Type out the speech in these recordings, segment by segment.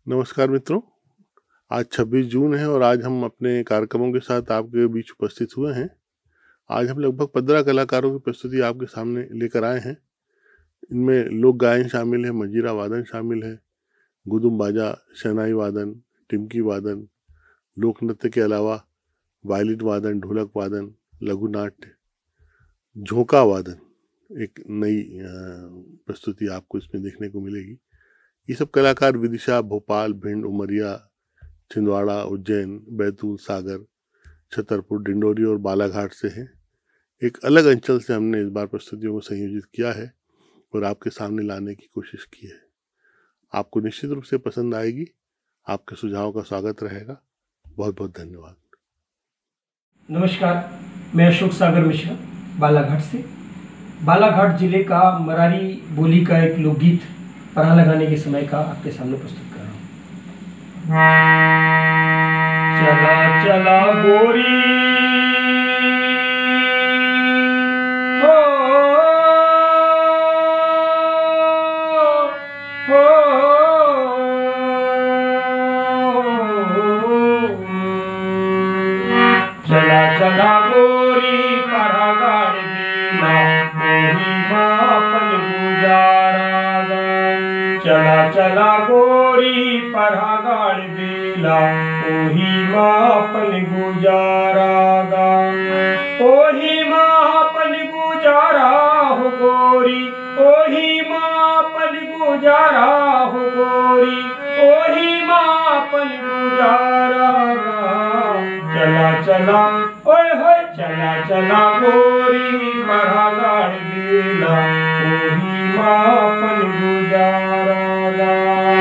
नमस्कार मित्रों, आज 26 जून है और आज हम अपने कार्यक्रमों के साथ आपके बीच उपस्थित हुए हैं। आज हम लगभग 15 कलाकारों की प्रस्तुति आपके सामने लेकर आए हैं। इनमें लोक गायन शामिल है, मंजीरा वादन शामिल है, गुदुम बाजा, शहनाई वादन, टिमकी वादन, लोक नृत्य के अलावा वायलिन वादन, ढोलक वादन, लघु नाट्य, झोंका वादन, एक नई प्रस्तुति आपको इसमें देखने को मिलेगी। ये सब कलाकार विदिशा, भोपाल, भिंड, उमरिया, छिंदवाड़ा, उज्जैन, बैतूल, सागर, छतरपुर, डिंडोरी और बालाघाट से हैं। एक अलग अंचल से हमने इस बार प्रस्तुतियों को संयोजित किया है और आपके सामने लाने की कोशिश की है। आपको निश्चित रूप से पसंद आएगी। आपके सुझावों का स्वागत रहेगा। बहुत बहुत धन्यवाद। नमस्कार, मैं अशोक सागर मिश्रा बालाघाट से। बालाघाट जिले का मरारी बोली का एक लोकगीत पराह लगाने के समय का आपके सामने प्रस्तुत कर रहा हूँ। चला चला गोरी हो, चला चला गोरी पराह गाड़ दीना, गोरी मापन गुजारा। चला चला गोरी पराह गाड़ दीना, ओही मापन गुजारागा। ओही मापन गुजारा हो गोरी, ओही मापन गुजारा हो गोरी, ओही मापन गुजारागा। चला चला ओए होए, चला चला गोरी पराह गाड़ दीना, ओही मापन गुजारागा।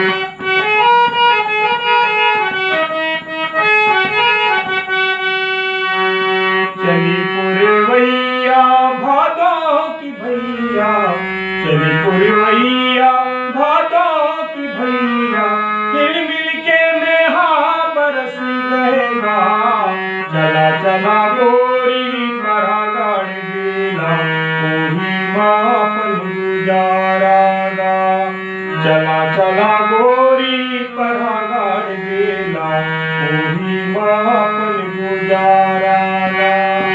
चली पुरवैया भादों की भैया, चली पुरवैया भादों की भैया, हिल मिल के मेहा बरस गएगा। चला चला गोरी पराह गाड़ दीना, ओही मापन गुजारागा। चला चला गोरी पराह गाड़ दीना, ओही मापन गुजारागा।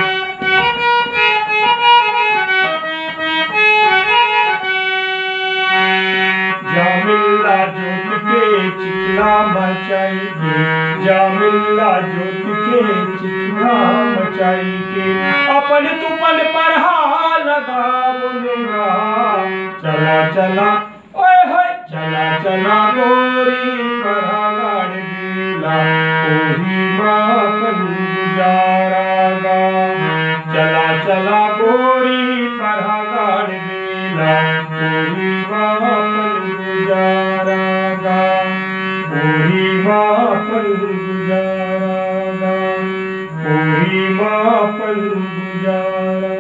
जामिल्ला जोत के चिकना मचाएंगे, जामिल्ला जोत के चिकना मचाएंगे, अपन तुपन पराह लगा बोलेगा। चला चला ओए होए, चला चला गोरी पराह गाड़ दीना, ओही मापन गुजारागा। चला चला गोरी पराह गाड़ दीना, ओही मापन गुजारागा, ओही मापन गुजारागा, ओही मापन गुजारागा।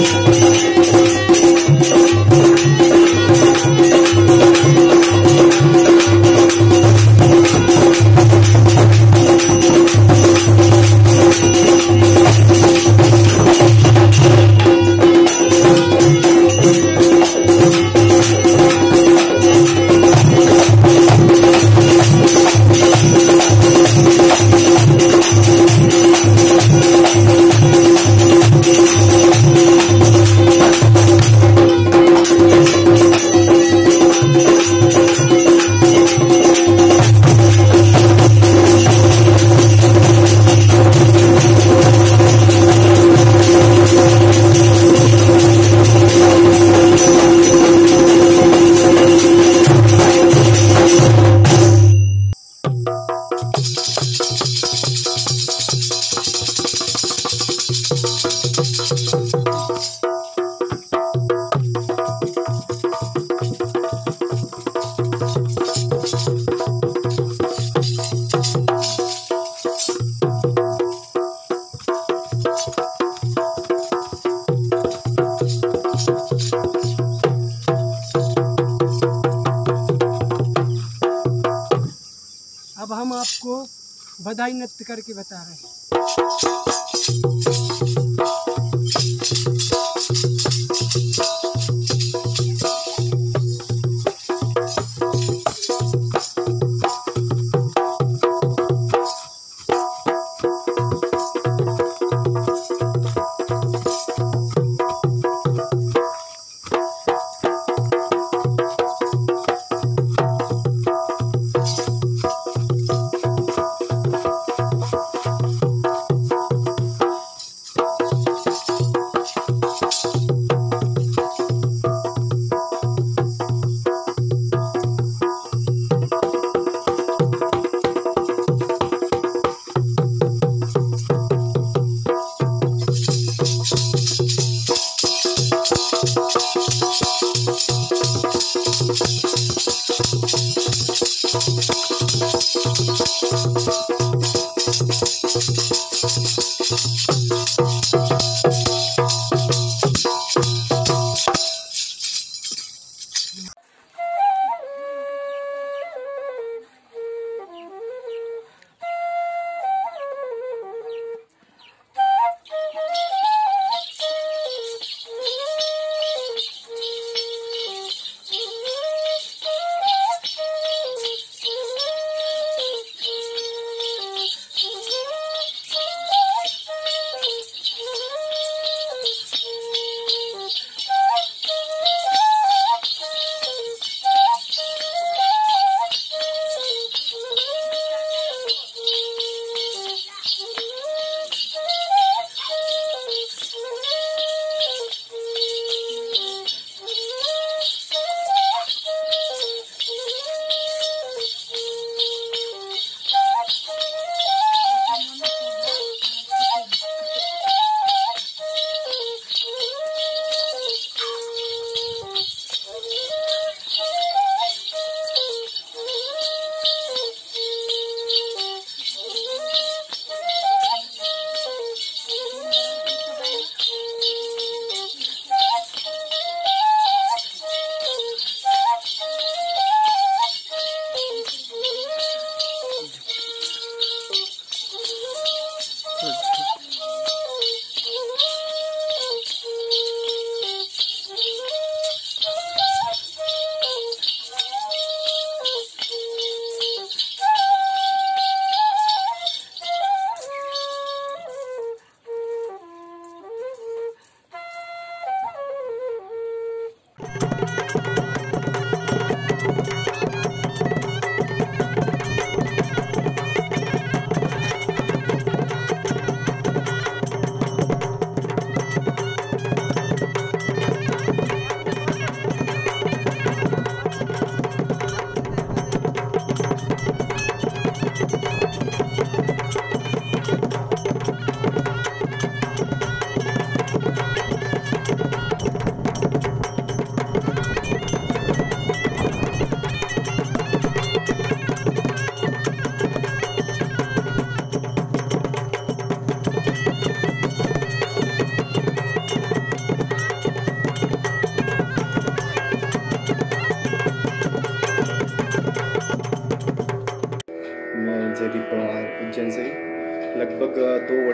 अब हम आपको बधाई नृत्य करके बता रहे हैं।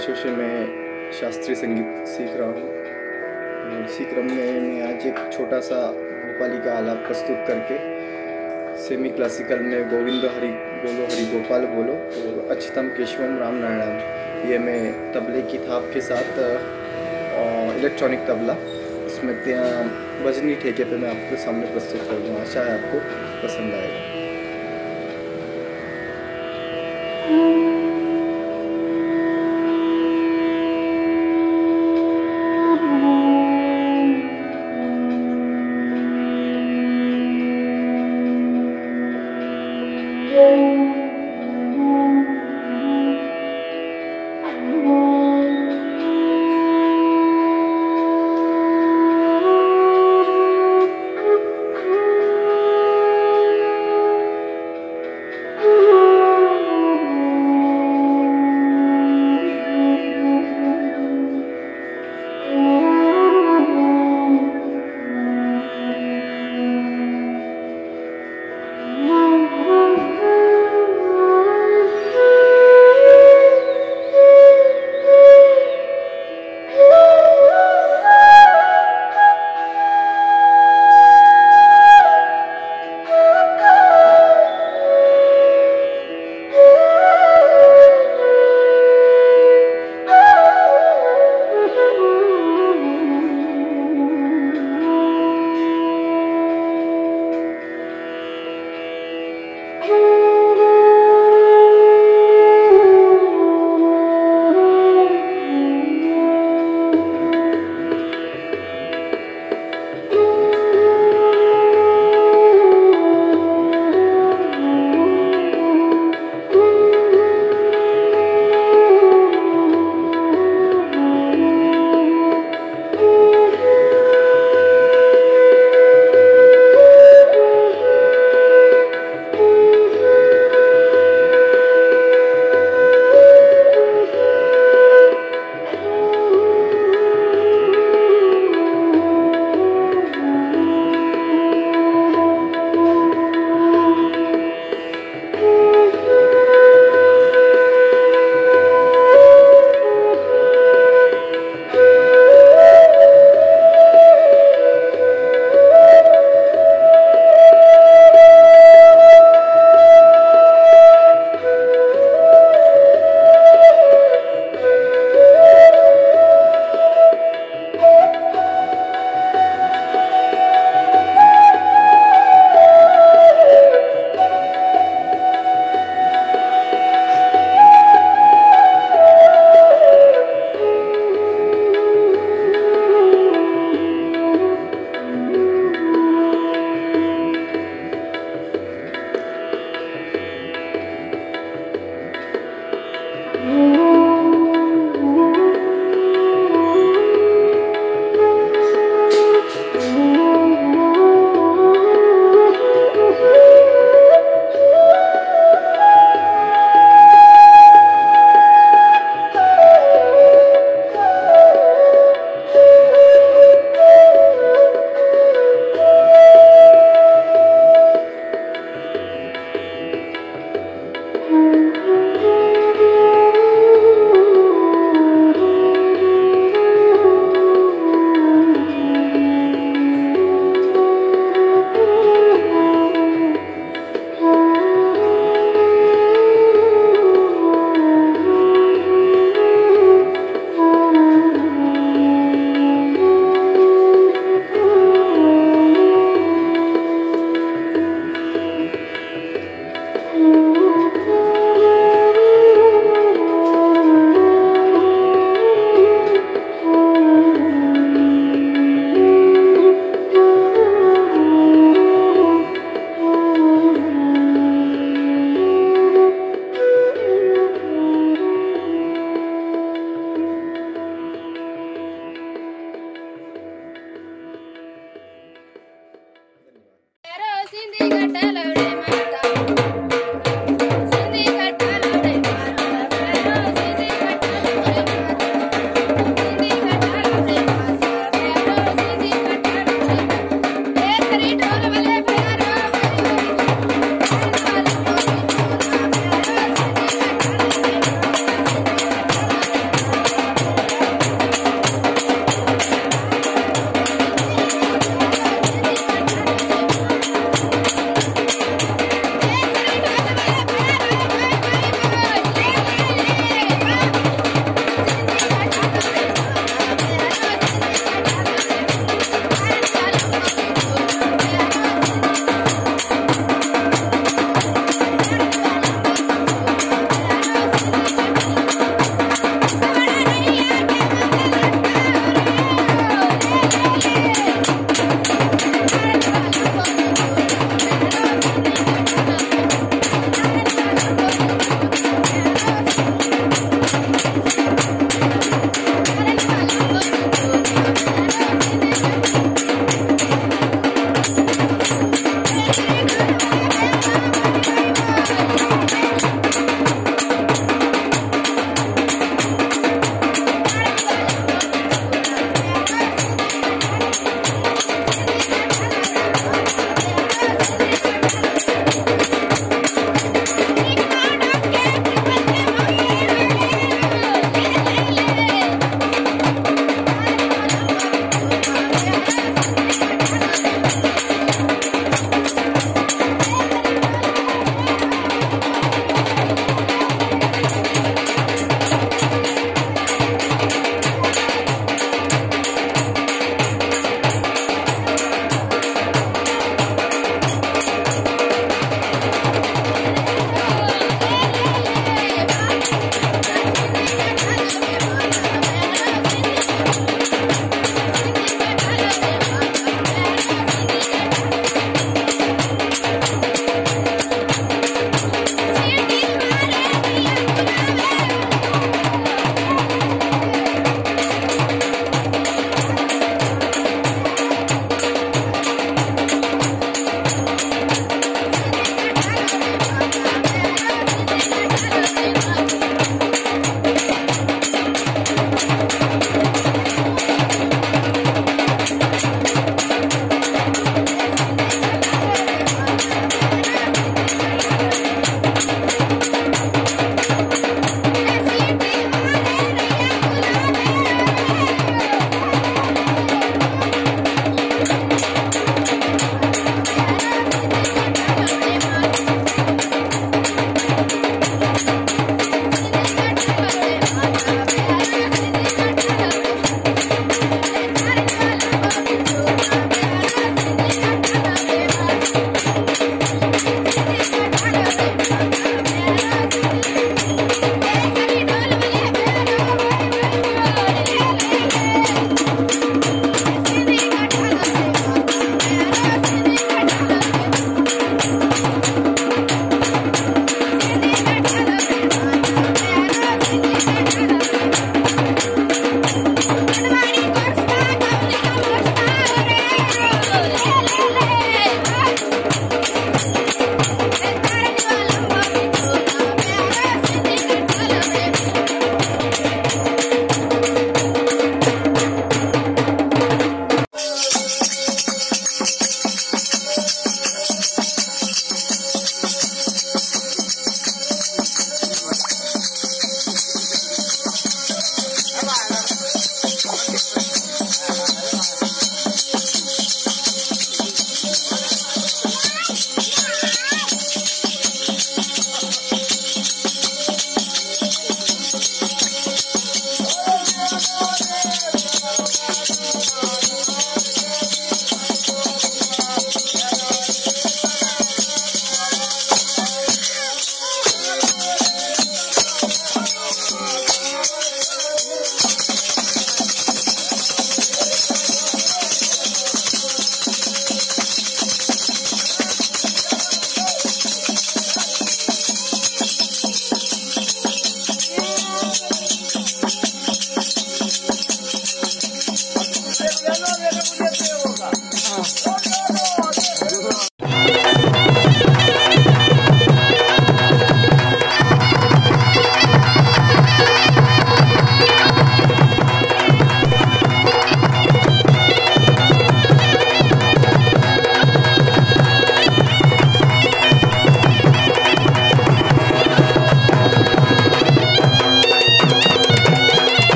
वर्षों से मैं शास्त्रीय संगीत सीख रहा हूँ और इसी क्रम में मैं आज एक छोटा सा भोपाली का आलाप प्रस्तुत करके सेमी क्लासिकल में गोविंद हरि बोलो हरि गोपाल बोलो और अच्युतम केशवम राम नारायण, ये मैं तबले की थाप के साथ इलेक्ट्रॉनिक तबला इसमें बजनी ठेके पे मैं आपके सामने प्रस्तुत करूँगा। आशा है आपको पसंद आएगा।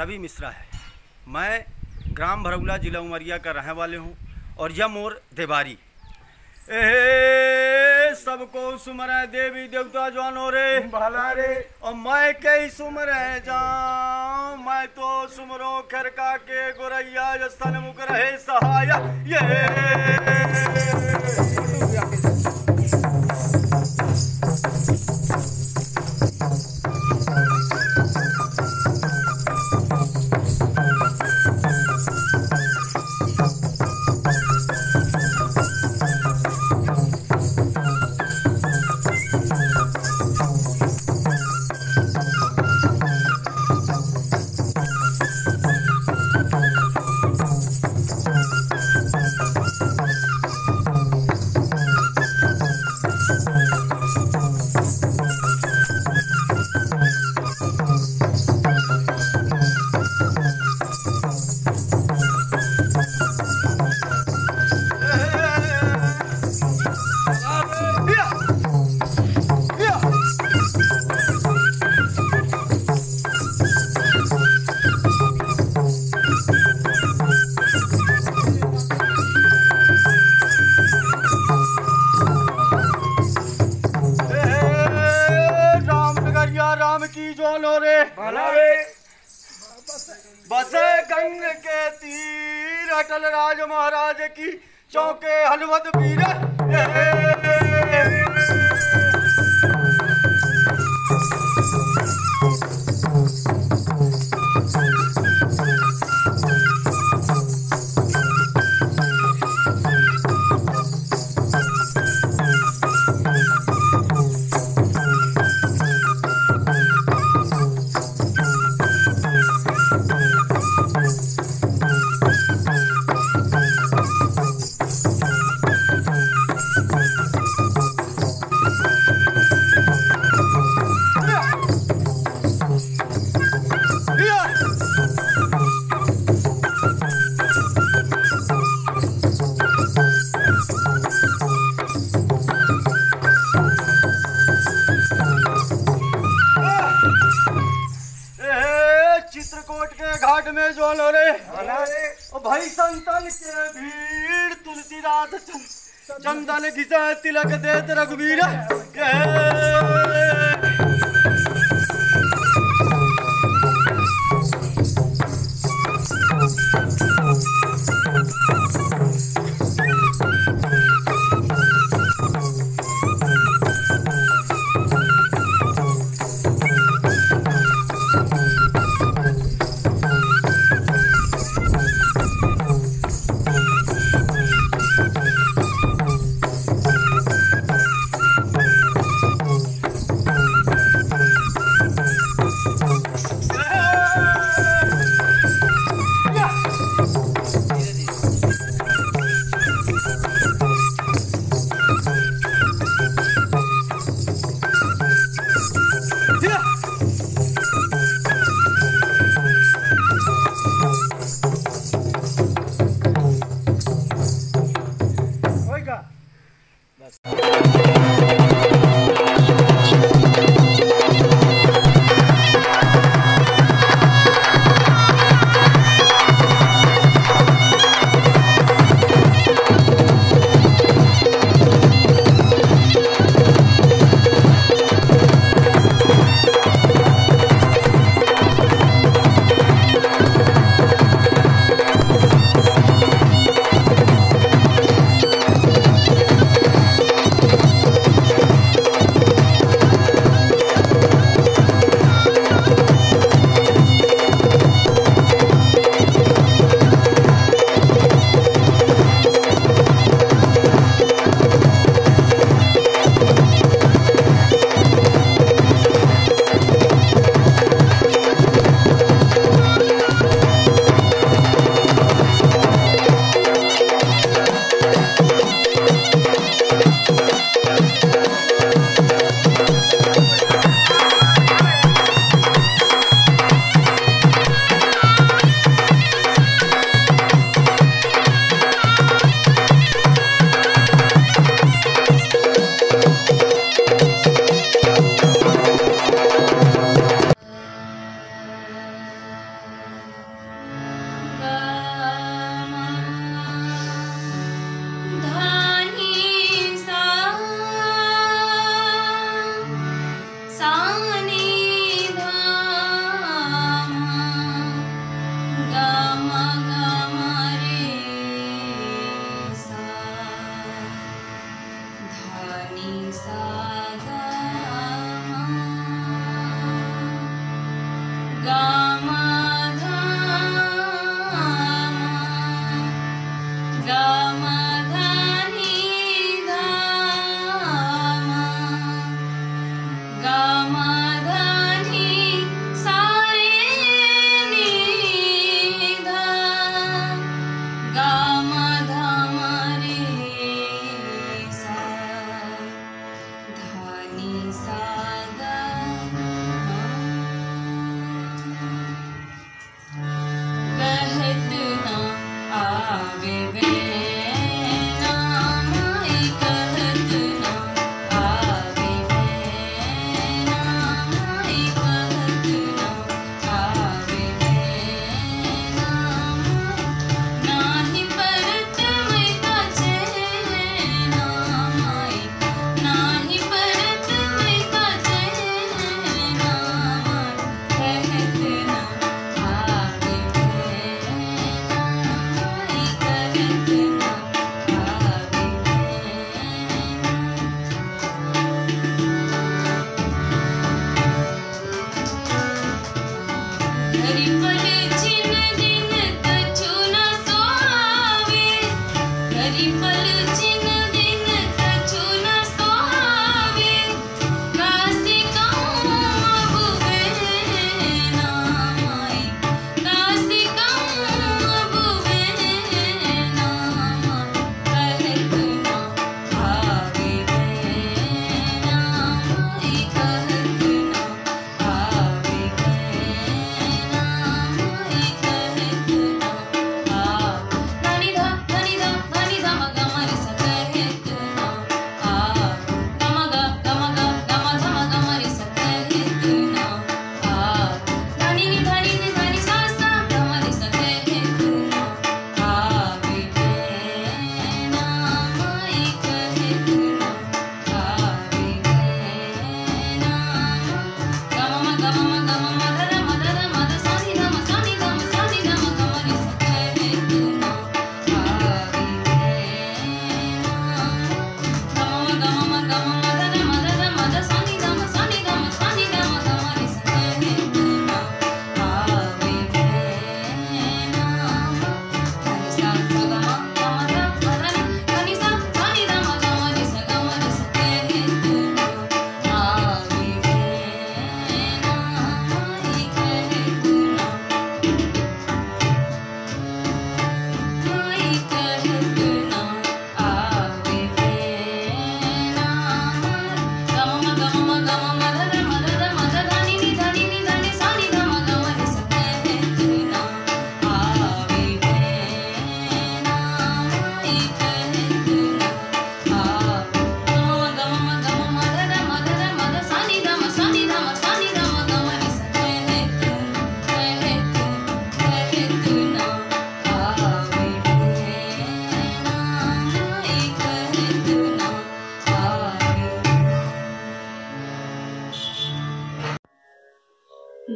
रवि मिश्रा है। मैं ग्राम भरौला जिला उमरिया का रहने वाले हूँ और यह मोर देवारी। ए सबको सुमरे देवी देवता जानो रे भला रे, और मैं कई सुमरे जाऊं, मैं तो सुमरो खरका के गोरैया जस्तन मुख रहे सहाय। राम की जोनो रे भला रे, बसे गंग के तीर अटल राज महाराज की चौके हलवत वीर। चित्रकूट के घाट में जोनो रे और भाई संतन के भीड़, तुलसीदास चंदन घिसा तिलक देत रघुवीर।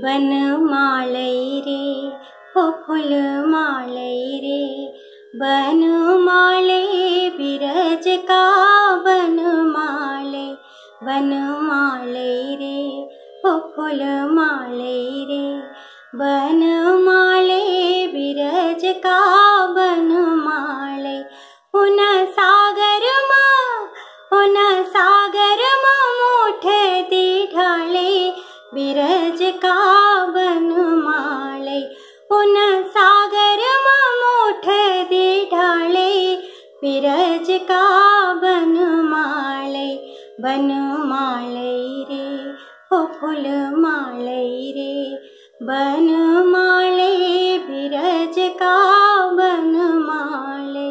बन मालई रे हो फूल मालई रे, बन माले बिरज का बन माले, बन मालई रे हो फूल मालई रे, बन माले बिरज का बन माले। उन सागर मोठ दी ढाले बिरज का बन माले, उन सागर मोठ दी ढाले बिरज का बन माले, बन मालई रे हो फूल मालई रे, बन माले बिरज का बन माले।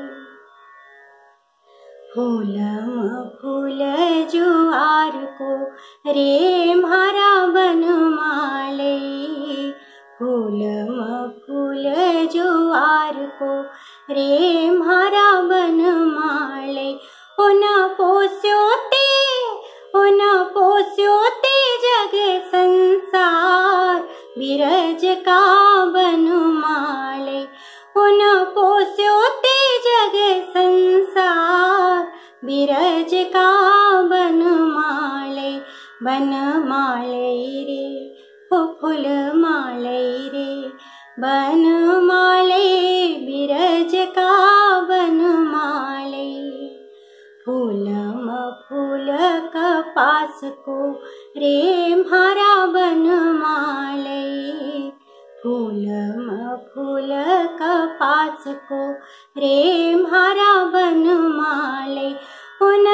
फूलम फूल जुआर को रे म्हारा बन माले, फूलम फूल जुआर को रे म्हारा बन माले। उन पोस्योते जग संसार बिरज का बन माले, उन पोस्योते जग संसार बिरज का बन माले, बन मालई रे हो फूल मालई रे, बन माले बिरज का बन माले। फूलम फूल कपास को रे म्हारा बन माले, फूलम फूल कपास को रे म्हारा बन माले। उन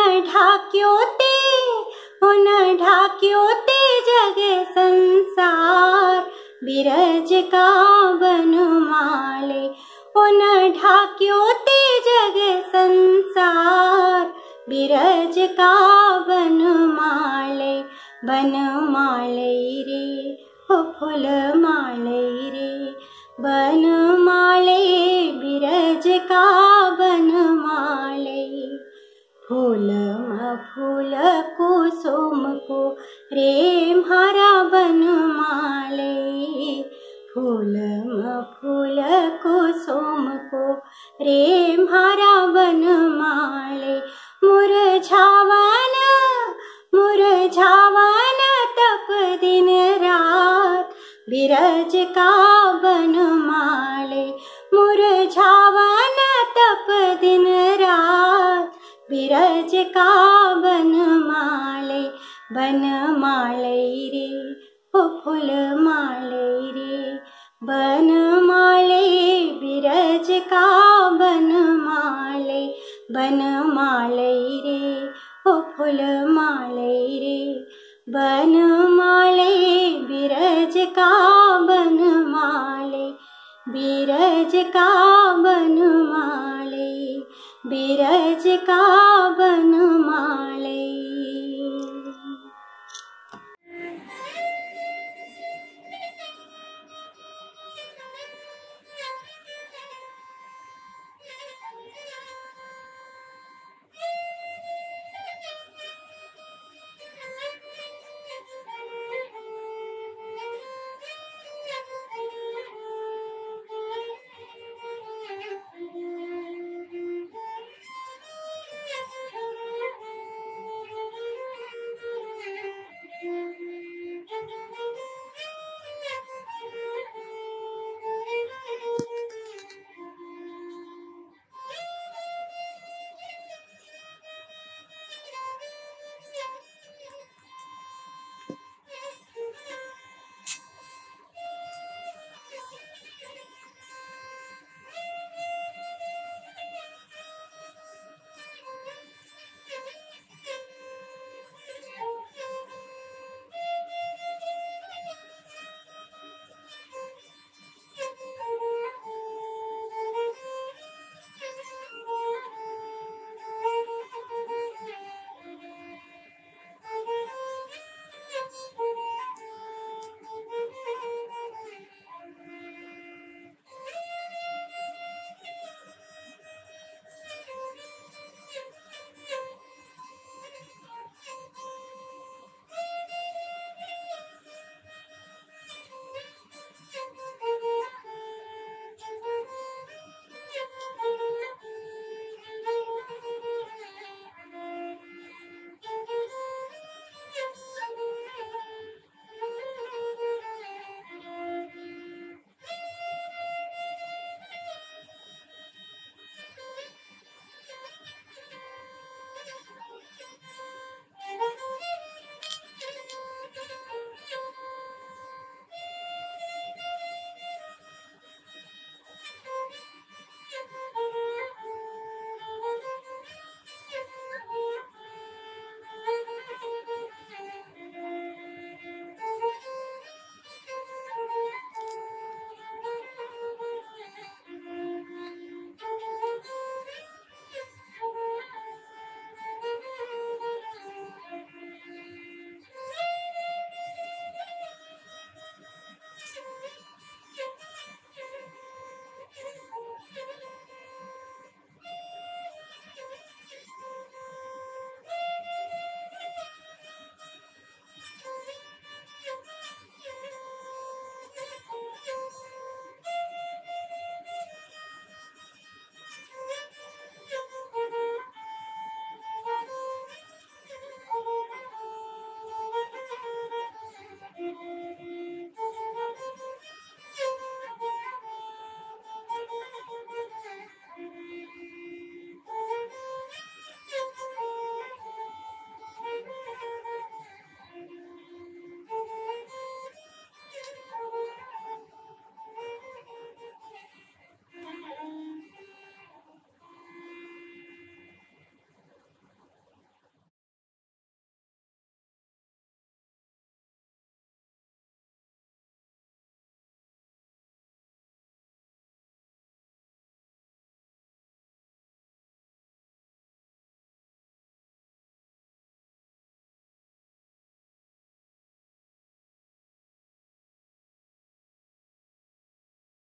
ढाक्योते जग संसार बिरज का बन माले, उन ढाक्योते जग संसार बिरज का बन माले, बन मालई रे हो फूल मालई रे, बन माले बिरज का बन माले। फूलम फूल कुसुम को रे म्हारा बन माले, फूलम फूल कुसुम को रे म्हारा बन माले। मुरझावन तप दिन रात बिरज का बन माले, मुरझावन तप दिन रात बिरज का बन माले, बन मालई रे हो फूल मालई रे, बन माले बिरज का बन माले, बन मालई रे हो फूल मालई रे, बन माले बिरज का बन माले, बिरज का बन माले, बिरज का बन माले।